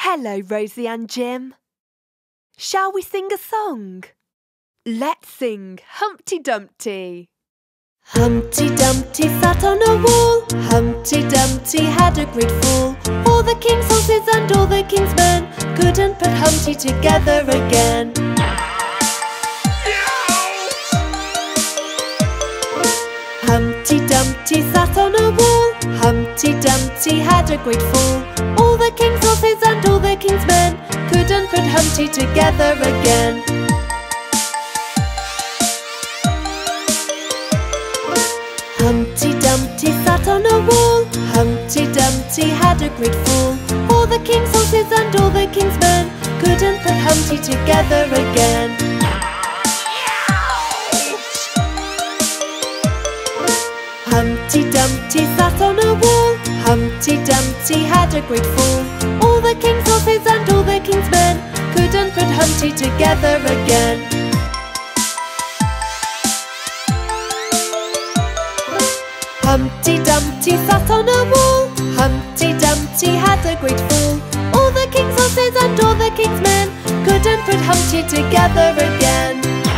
Hello, Rosie and Jim. Shall we sing a song? Let's sing Humpty Dumpty. Humpty Dumpty sat on a wall. Humpty Dumpty had a great fall. All the king's horses and all the king's men couldn't put Humpty together again. Humpty Dumpty sat on a wall. Humpty Dumpty had a great fall. All the king's horses and all the king's men couldn't put Humpty together again. Humpty Dumpty sat on a wall. Humpty Dumpty had a great fall. All the king's horses and all the king's men couldn't put Humpty together again. Humpty Dumpty sat on a wall. Humpty Dumpty had a great fall. All the king's horses and all the king's men couldn't put Humpty together again. Humpty Dumpty sat on a wall. Humpty Dumpty had a great fall. All the king's horses and all the king's men couldn't put Humpty together again.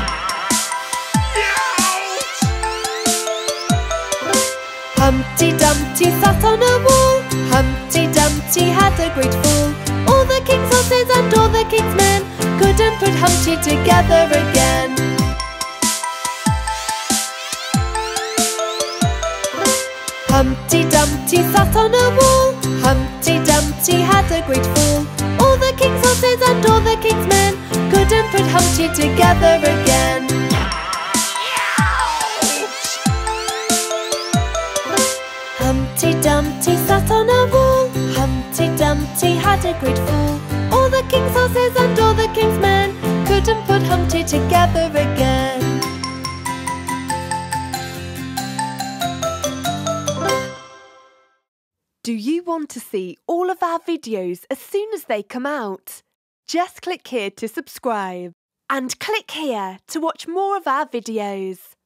Humpty Dumpty sat on a wall. Humpty Dumpty had a great fall. All the king's horses and all the king's men couldn't put Humpty together again. Humpty Dumpty sat on a wall. Humpty Dumpty had a great fall. All the king's horses and all the king's men couldn't put Humpty together again. Humpty Dumpty sat on a wall. Humpty Dumpty had a great fall. All the king's horses and all the king's men couldn't put Humpty together again. Do you want to see all of our videos as soon as they come out? Just click here to subscribe and click here to watch more of our videos.